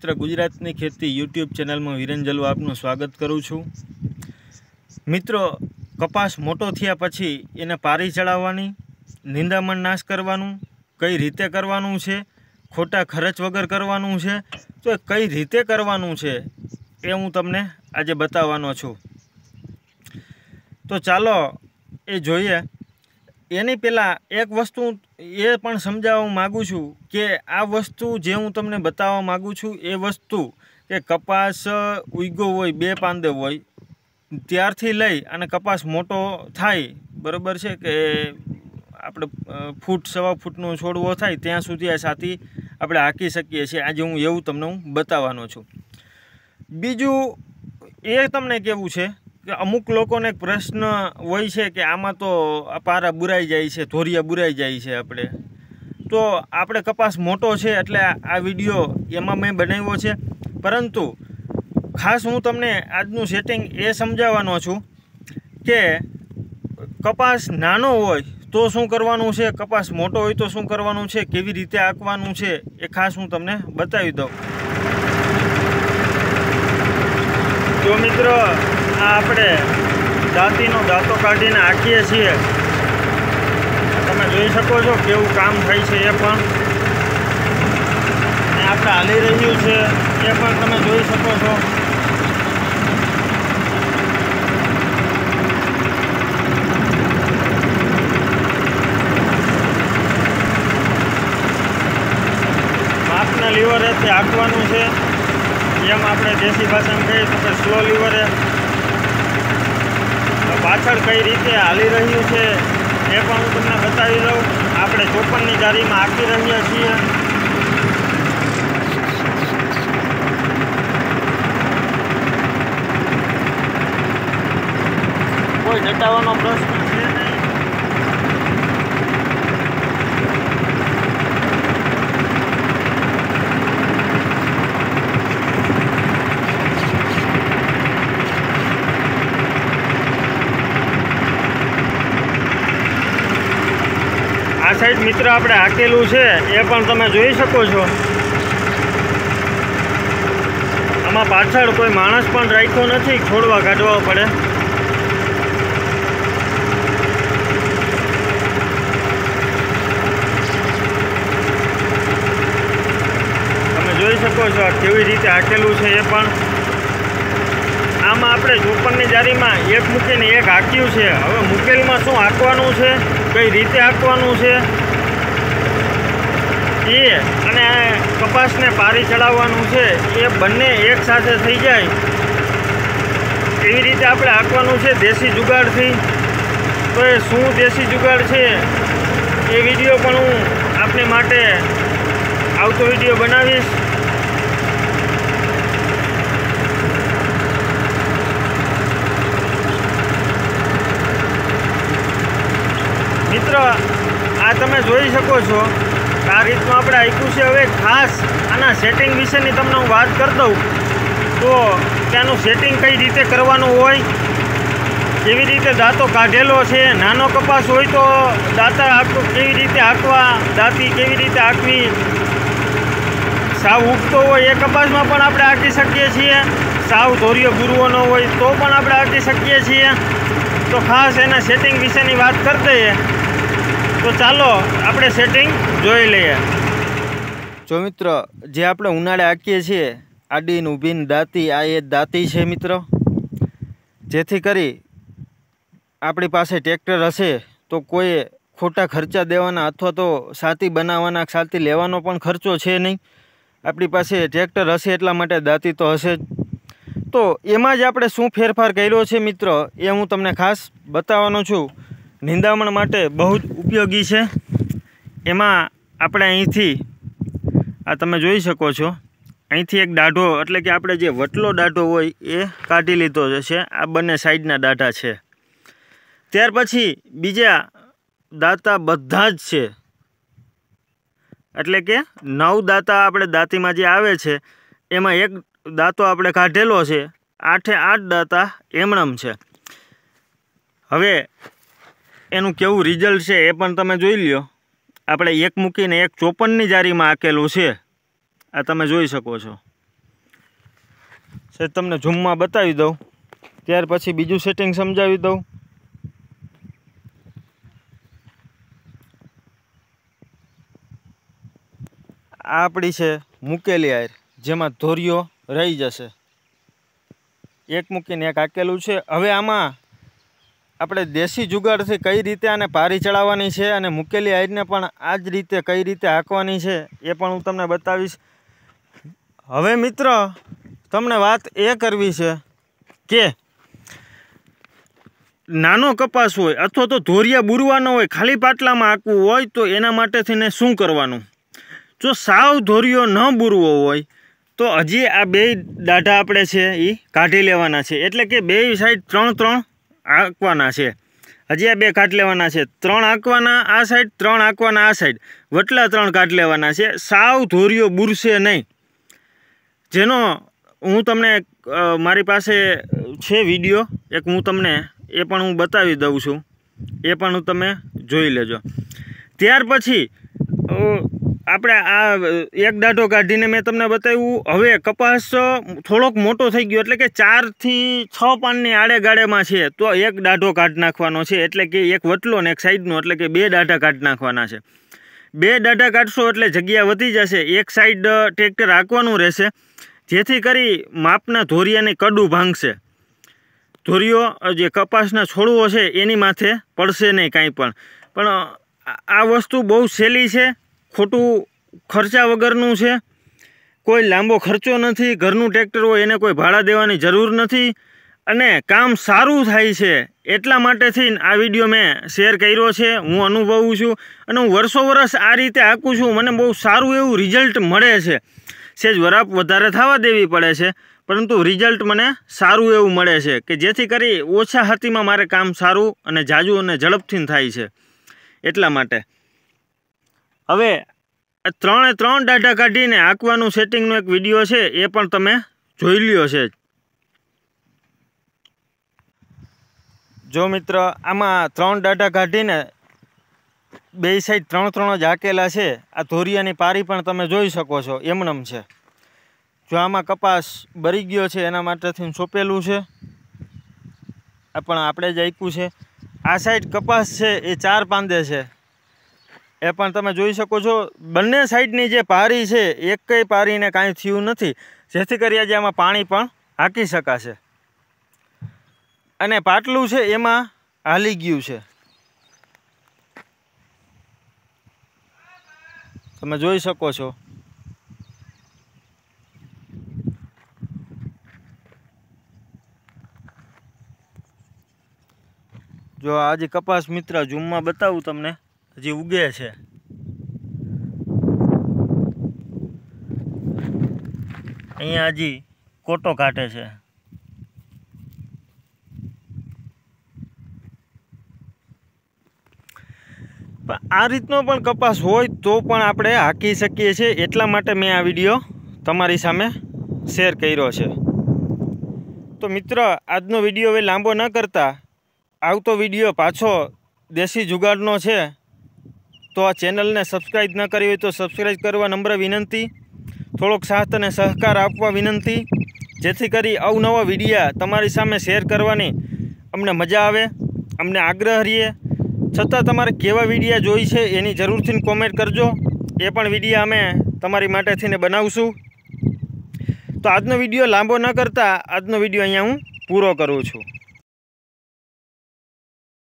मित्र गुजरातनी खेती YouTube channel में वीरेन जलवा आपनु स्वागत करूँ छूँ। मित्रों कपास मोटो थया पछी एने पारी चढ़ाववानी, निंदामण नाश करवानुं कई रीते करवानुं छे, खोटा खर्च वगर करवानुं छे, तो कई रीते करवानुं छे ए हूँ तमने आजे बताववानो छूं। तो चालो ए जोईए। एनी पहला एक वस्तु ये पण समजाववा मागुं छुं के आ वस्तु जे हूँ तमने बताववा मागुं छुं ए वस्तु के कपास उग्यो होय बे पांदे होय त्यारथी लई अने कपास मोटो थाय बराबर छे के आपणे फूट सवा फूटनो छोड़वो थाय त्यां सुधी आ साथी आपणे हाकी शकीए छीए। आज हूँ एवुं तमने बताववानो छुं। बीजुं ए तमने केवुं छे कि अमुक लोकोने एक प्रश्न होय छे कि आमां तो पारा बुराई जाय छे, धोरिया बुराई जाय छे। तो आपणे कपास मोटो छे एटले आ विडियो एमां मैं बनाव्यो छे, परंतु खास हूँ तमने आजनुं सेटिंग ए समजाववानो छुं के कपास नानो होय तो शुं करवानुं छे, कपास मोटो होय तो शुं करवानुं छे, केवी रीते आंकवानुं छे ए खास हूँ तमने बतावी दऊं। तो मित्रों आपणे दांतीनो दांतो काढीने हाकीए छीए। तमे जोई शको छो केवुं काम थाय छे ए पण आपणे हाली रह्युं छे ए पण तमे जोई शको छो। मापना लीवरेथी हांकवानुं छे, एम आपणे देशी भाषामां कहीए तो स्लो लीवरे। पाछळ कई रीते हाली रह्युं छे ए पण हूँ तमने बतावी दऊं। आपणे 54 नी जारीमां हांकी रह्या छीए। कोई दटावવાનો प्रश्न छे नहीं। आ साइड मित्र आपणे हाकेलुं छे ए पण तमे जोई शको छो। आमां पाछळ कोई माणस पण राख्यो नथी, खोडवा काढवा पड़े। तमे जोई शको छो केवी रीते हाकेलुं छे ए पण। आमां आपणे 54 नी जारीमां एक मूकीने एक हाक्युं छे। हवे मुकेलमां शुं हांकवानुं छे, कई रीते हांकवानुं छे ए अने कपासने पारी चढ़ाववानुं छे ए बंने एक साथे थई जाय एवी रीते आपणे हांकवानुं छे देशी जुगाड़थी। तो ए शुं देशी जुगाड़ छे ए विडियो पण हूँ आपने माटे आवतो विडियो बनावीश। मित्र आ तमे जोई शको छो आ रीतनुं आपणे आप्युं छे। हवे खास आना सेटिंग विशेनी तमने हूँ वात कर दऊं तो त्यानुं सेटिंग कई रीते करवानुं होय, केवी रीते दांतो काढेलो छे। नानो कपास होय तो दांता केवी रीते हांकवा, दांती केवी रीते हांकवी। साव उगतो होय ए कपासमां पण आपणे हांकी शकीए छीए, साव धोरियो गुरुओनो होय तो पण आपणे हांकी शकीए छीए। तो खास एना सेटिंग विशेनी वात कर दઈએ। तो चालो आपणे सेटिंग जोई लईए। जो मित्र जे आपणे उनाळे हाकीए छीए आडी ने ऊभी दांती आ ए दांती छे मित्र। जेथी करी आपणी पासे ट्रेक्टर हशे तो कोई खोटा खर्चा देवाना अथवा तो साथी बनाववाना, साथी लेवानो पण खर्चो छे नहीं। आपणी पासे ट्रेक्टर हशे एटला माटे दांती तो हशे ज। तो एमां ज आपणे शुं फेरफार कर्यो छे मित्र ए हूँ तमने खास बताववानो छुं। निंदामण माटे बहुत उपयोगी छे। एमां आपणे अहींथी आ तमे जोई शको छो अहींथी एक दाढो एटले के आपणे जे वटलो दाढो होय ए काढी लीधो छे। आ बंने साइडना दाढा छे। त्यार पछी बीजा दांता बधा ज छे एटले के 9 दांता आपणे दांतीमां जे आवे छे एमां एक दांतो आपणे काढेलो छे। 8 दांता एमणम छे। हवे एनुं केवुं रिजल्ट छे ए पण तमे जोई ल्यो। આપણે એક મૂકીને એક 54ની જારીમાં આકેલું છે, આ તમે જોઈ શકો છો। છે તમને ઝૂમમાં બતાવી દઉં, ત્યાર પછી બીજું સેટિંગ સમજાવી દઉં। આ આપણી છે મૂકેલી આયર, જેમાં ધોરીઓ રહી જશે। એક મૂકીને એક હાકેલું છે। હવે આમાં આપણે દેશી જુગાડથી કઈ રીતે આને પારી ચડાવવાની છે અને મૂકેલી આયરને પણ આ જ રીતે કઈ રીતે હાંકવાની છે એ પણ હું તમને બતાવીશ। હવે મિત્ર તમને વાત એ કરવી છે કે નાનો કપાસ હોય અથવા તો ધોરિયા બુરવાનો હોય, ખાલી પાટલામાં હાંકવું હોય તો એના માટે થઈને શું કરવાનું? જો સાવ ધોરિયો ન બુરવો હોય તો હજી આ બે દાઢા આપણે છે એ કાઢી લેવાના છે, એટલે કે બે સાઈડ 3-3 હાંકવાના છે। હજી આ બે કાઢી લેવાના છે, 3 હાંકવાના આ સાઈડ, 3 હાંકવાના આ સાઈડ, વટલા 3 કાઢી લેવાના છે। સાવ ધોરિયો બુરશે નહીં, જેનો હું તમને મારી પાસે છે વિડીયો એક, હું તમને એ પણ હું બતાવી દઉં છું, એ પણ તમે જોઈ લેજો। ત્યાર પછી આપણે આ એક દાઢો કાઢીને મેં તમને બતાવ્યું। હવે કપાસ થોડોક મોટો થઈ ગયો, એટલે કે 4 થી 6 પાનની આડે ગાળેમાં છે તો એક દાઢો કાઢી નાખવાનો છે, એટલે કે એક વટલો ને એક સાઈડનો, એટલે કે 2 દાઢા કાઢી નાખવાના છે। 2 દાઢા કાઢશો એટલે જગ્યા વધી જશે, એક સાઈડ ટ્રેક્ટર હાંકવાનું રહેશે, જેથી કરી માપના ધોરિયાની કડું ભાંગશે। ધોરિયો જે કપાસના છોડવો છે એની માથે પડશે નહીં કાંઈ પણ આ વસ્તુ બહુ સહેલી છે, ખોટું ખર્ચા વગરનું છે, કોઈ લાંબો ખર્ચો નથી, ઘરનું ટ્રેક્ટર હોય એને કોઈ ભાડા દેવાની જરૂર નથી અને કામ સારું થાય છે। એટલા માટેથી આ વિડીયો મેં શેર કર્યો છે। હું અનુભવું છું અને હું વર્ષો આ રીતે હાંકું છું, મને બહુ સારું એવું રિઝલ્ટ મળે છે। સેજ વરાપ વધારે થવા દેવી પડે છે, પરંતુ રિઝલ્ટ મને સારું એવું મળે છે કે જેથી કરી ઓછા હાથીમાં મારે કામ સારું અને જાજુ અને ઝડપથી થાય છે। એટલા માટે હવે 3 દાઢા કાઢીને હાંકવાનું સેટિંગનો એક વિડીયો છે, એ પણ તમે જોઈ લ્યો છે। જો મિત્ર આમાં 3 દાઢા કાઢીને બે સાઈડ 3-3 જ હાંકેલા છે। આ ધોરિયાની પારી પણ તમે જોઈ શકો છો, એમનેમ છે। જો આમાં કપાસ બરી ગયો છે એના માટેથી સોંપેલું છે, આ પણ આપણે જ હાંક્યું છે। આ સાઈડ કપાસ છે એ 4 પાંદે છે, એ પણ તમે જોઈ શકો છો। બંને સાઈડની જે પારી છે એકેય પારીને કાંઈ થયું નથી, જેથી કરી આજે આમાં પાણી પણ હાંકી શકાશે। અને પાટલું છે એમાં હાલી ગયું છે, તમે જોઈ શકો છો। જો આજે કપાસ મિત્ર ઝૂમમાં બતાવું તમને, હજી ઉગે છે। અહીંયા હજી કોટો કાઢે છે। આ રીતનો પણ કપાસ હોય તો પણ આપણે હાંકી શકીએ છીએ, એટલા માટે મેં આ વિડીયો તમારી સામે શેર કર્યો છે। તો મિત્ર આજનો વિડીયો હવે લાંબો ન કરતા, આવતો વિડીયો પાછો દેશી જુગાડનો છે, તો આ ચેનલને સબસ્ક્રાઈબ ન કરી હોય તો સબસ્ક્રાઈબ કરવા નમ્ર વિનંતી, થોડોક સાથ અને સહકાર આપવા વિનંતી, જેથી કરી અવનવા વિડીયા તમારી સામે શેર કરવાની અમને મજા આવે, અમને આગ્રહ રહીએ। છતાં તમારે કેવા વિડીયા જોઈ છે એની જરૂરથી કોમેન્ટ કરજો, એ પણ વિડીયા અમે તમારી માટે થઈને બનાવશું। તો આજનો વિડીયો લાંબો ન કરતા આજનો વિડીયો અહીંયા હું પૂરો કરું છું।